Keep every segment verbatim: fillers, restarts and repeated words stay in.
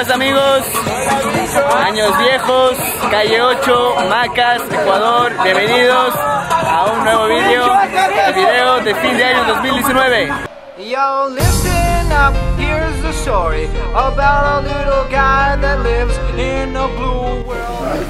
días, amigos, años viejos, calle ocho, Macas, Ecuador. Bienvenidos a un nuevo video, el video de fin de año dos mil diecinueve. Yo, listen up, here's the story about a little guy that lives in a blue world.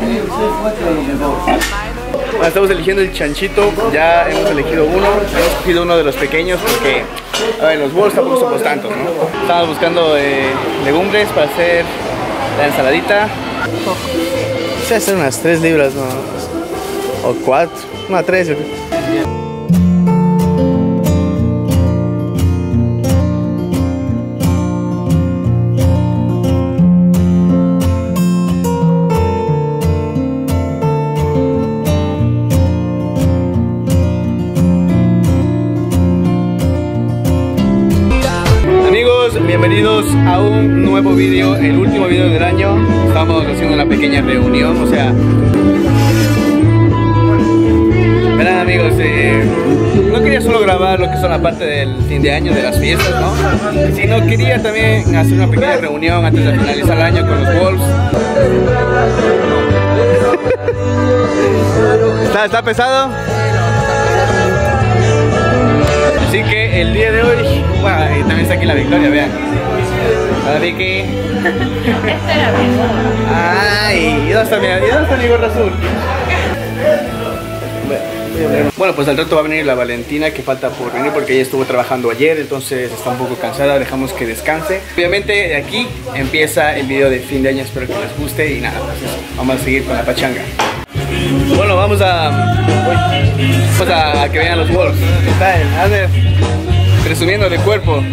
Estamos eligiendo el chanchito, ya hemos elegido uno, hemos escogido uno de los pequeños porque a ver, los bols tampoco somos tantos, ¿no? Estamos buscando eh, legumbres para hacer la ensaladita. Se hacen unas tres libras, ¿no? O cuatro, una tres, yo creo. Bienvenidos a un nuevo video, el último video del año. Estamos haciendo una pequeña reunión, o sea... Verán, amigos, eh, no quería solo grabar lo que son la parte del fin de año, de las fiestas, ¿no? Sino quería también hacer una pequeña reunión antes de finalizar el año con los Wolves. ¿Está, está pesado? Así que el día de hoy, bueno, también está aquí la Victoria, vean. Hola Vicky. Ay, ¿y dónde está mi, ¿y dónde está mi gorra azul? Bueno, pues al rato va a venir la Valentina, que falta por venir porque ella estuvo trabajando ayer, entonces está un poco cansada, dejamos que descanse. Obviamente de aquí empieza el video de fin de año, espero que les guste y nada, pues eso, vamos a seguir con la pachanga. Bueno, vamos a, vamos a, a que vean los Wolves. ¿Qué tal? A ver, presumiendo de cuerpo.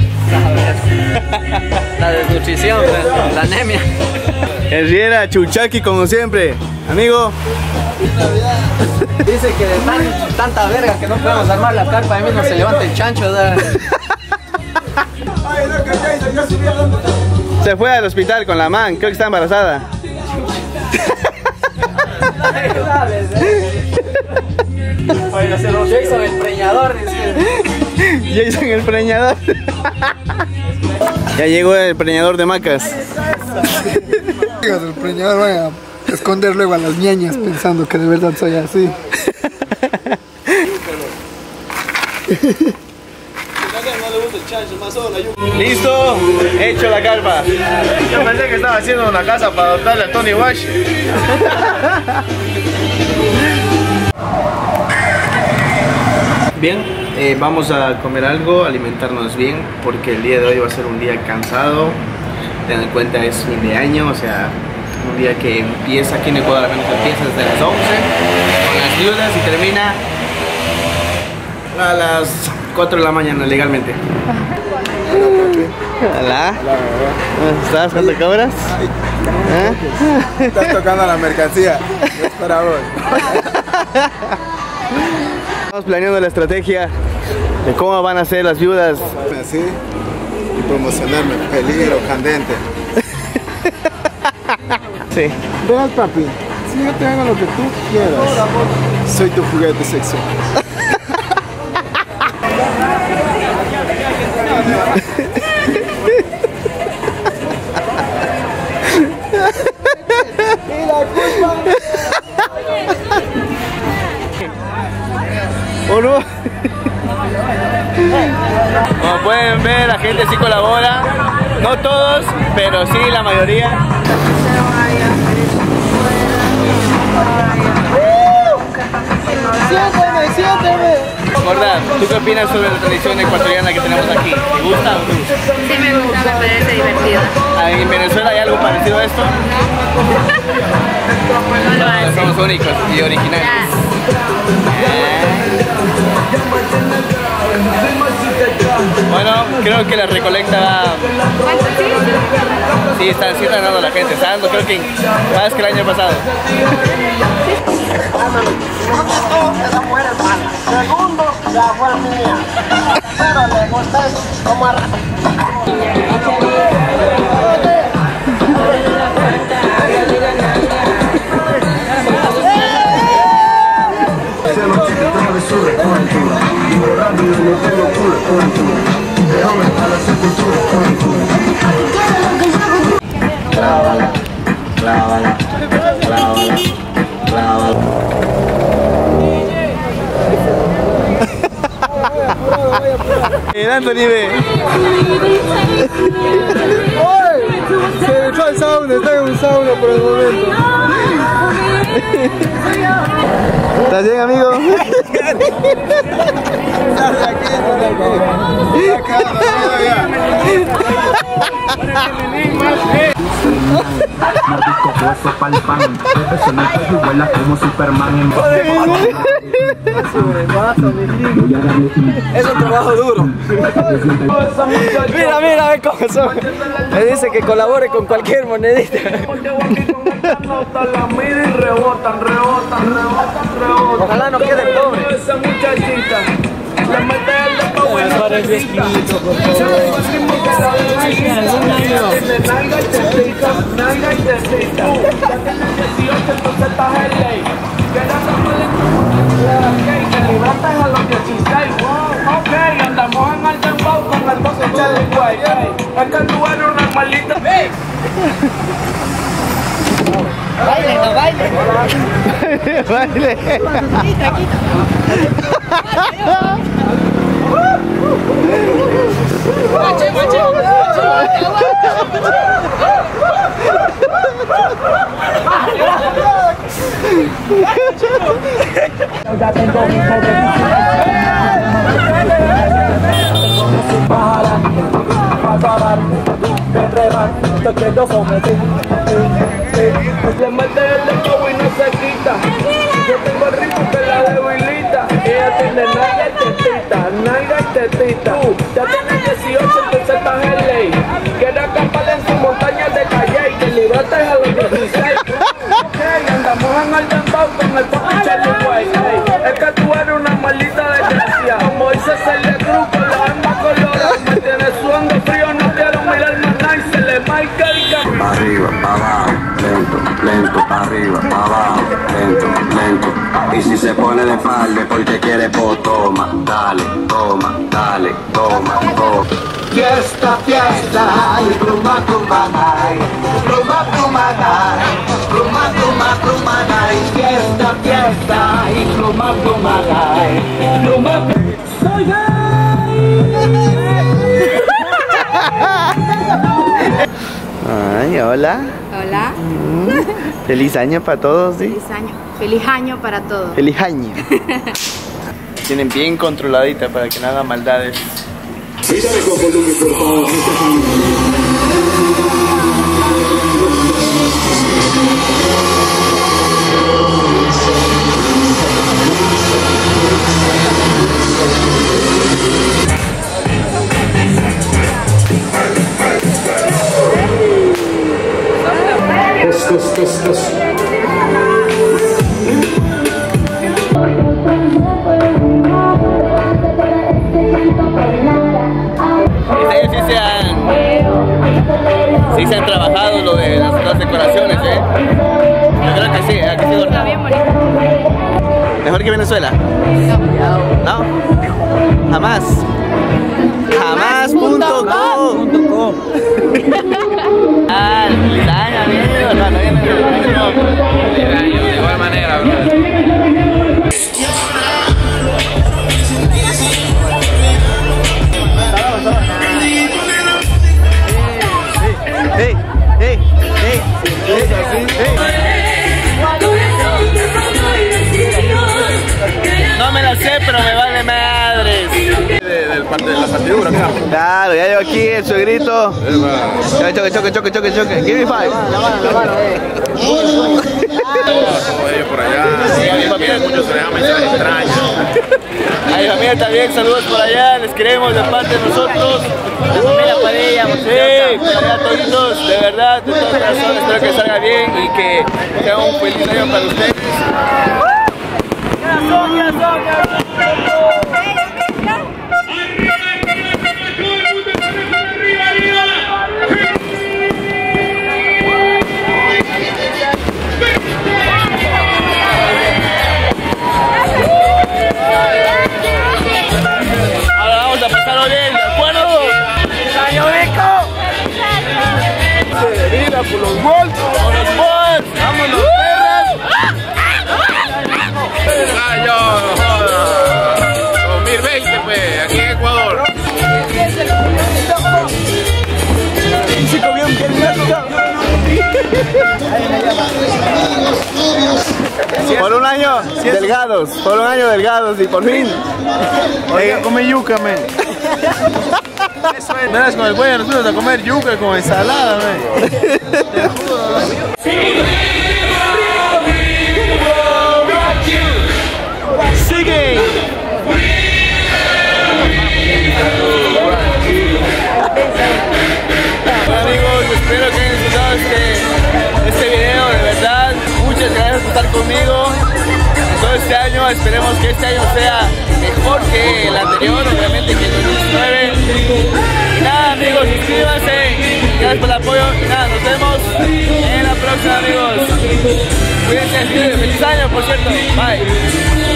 La desnutrición, la, la anemia. El Riera Chuchaki como siempre. Amigo. Dice que de tan, tanta verga que no podemos armar la carpa, de mí no se levanta el chancho. ¿Da? Se fue al hospital con la man, creo que está embarazada. Jason el preñador, dice. Jason el preñador. Ya llegó el preñador de Macas. El preñador va a esconder luego a las ñañas pensando que de verdad soy así. Listo, hecho la carpa. Yo pensé que estaba haciendo una casa para adoptarle a Tony Wash. Bien, eh, vamos a comer algo, alimentarnos bien, porque el día de hoy va a ser un día cansado. Ten en cuenta, es fin de año, o sea, un día que empieza aquí en Ecuador, al menos empieza desde las once con las viudas y termina a las cuatro de la mañana legalmente. Hola. ¿Cómo estás? ¿Cuánto cobras? ¿Eh? Estás tocando la mercancía. Es para vos. Estamos planeando la estrategia de cómo van a ser las viudas. Así y promocionarme. Peligro candente. Sí. Veas, papi. Si yo te hago lo que tú quieras, soy tu juguete sexual. Y la culpa. ¿O no? Como pueden ver, la gente sí colabora. No todos, pero sí la mayoría. Siénteme, siénteme. Gorda, ¿tú qué opinas sobre la tradición ecuatoriana que tenemos aquí? ¿Te gusta o no te gusta? Sí me gusta, me parece divertido. ¿En Venezuela hay algo parecido a esto? No lo hacen. Somos únicos y originales. Bueno, creo que la recolecta va... Sí, está, sí está dando la gente, está dando creo que más que el año pasado. Esa mujer es mala. Segundo, la mujer mía. Pero le gusta como a... Anthony, ve. Se echó al sauna, está en un sauna por el momento. ¿Estás bien, amigo? Es un trabajo duro. Mira, mira, ve cómo son. Me dice que colabore con cualquier monedita. Ojalá no quede pobre. Esa muchachita la mete el de Pau y no se quita. Se lo digo así porque la bebecita tiene nalga y tetita, nalga y tetita. Ya tienes dieciocho, entonces estás en ley. Quédate con el que libraste a los dieciséis. Ok, andamos en el dembow con el doce Charlie Way. Es que tú eres una maldita. Baile, no baile. Baile. Quita, quita. Guache, guache, Ya tengo mi pobre. Te quiero someter. Le mete el dembow y no se quita. Yo tengo el ritmo que la debilita. Ella tiene nalga y tetita, nalga y tetita. Ya tienes dieciocho, entonces estás en ley. Quiere acampar en su montaña de calle y te libraste a los dieciséis. Ok, andamos en el dembow con el papi Charlie Way. Es que tú eres una maldita desgracia. Como dice Celia Cruz con la alma colorada. Me tienes sudando frío, no quiero mirar más nada y se le marca el camino. Arriba, pa' abajo, lento, lento, pa' arriba, pa' abajo, lento, lento. Y si se pone de falde porque quiere, pues toma, dale, toma, dale, toma, toma. Fiesta, fiesta, y pluma, pluma, ay. Pluma, pluma, ay. Pluma, pluma, pluma, ay. Fiesta, fiesta, y pluma, pluma, ay. Pluma, soy gay. Ay, hola. Hola. Feliz año para todos, ¿sí? Feliz año. Feliz año para todos. Feliz año. Tienen bien controladita para que no hagan maldades. Mírame con volumen, por favor. Cos, cos, cos. Ustedes sí se han, sí se han trabajado lo de las otras decoraciones, ¿eh? Yo creo que sí, ¿eh? Que sí, Está bien bonito. ¿Mejor que Venezuela? No. ¿No? Jamás. Jamás punto com. Ah, feliz año, amigo. No, no viene. Feliz año, de igual manera, bro. Hey, hey, hey, hey, hey, hey. No me la sé, pero me vale madres. De, del parte de la partidura, claro. Claro, ya llevo aquí el suegrito. Choque, choque, choque, choque, choque, choque. Give me five. Como ellos por allá. Sí, mi familia mucho se deja mensajes extraños. A mi familia también, saludos por allá. Les queremos de parte de nosotros. La familia Padilla, sí, por allá toditos, de verdad, de todo corazón. Espero que salga bien y que sea un feliz año para ustedes. ¡Corazón, corazón, corazón! Ahora vamos a pasarlo bien, ¿de acuerdo? ¡Año rico! ¡Mira por los bolsos! ¡Por los bolsos! ¡Vámonos, perras! Año dos mil veinte, pues, aquí en Ecuador. Por un año delgados, por un año delgados y por fin. Oiga, come yuca, men. Verás, con el güey nos fuimos a comer yuca con ensalada, men. Te juro, Sigue. Hola amigos, espero que hayan disfrutado este, este video, de verdad. Muchas gracias por estar conmigo en todo este año. Esperemos que este año sea mejor que el anterior, obviamente que el dos mil diecinueve. Y nada amigos, suscríbanse. Gracias por el apoyo. Y nada, nos vemos en la próxima amigos. Cuídense, feliz año por cierto. Bye.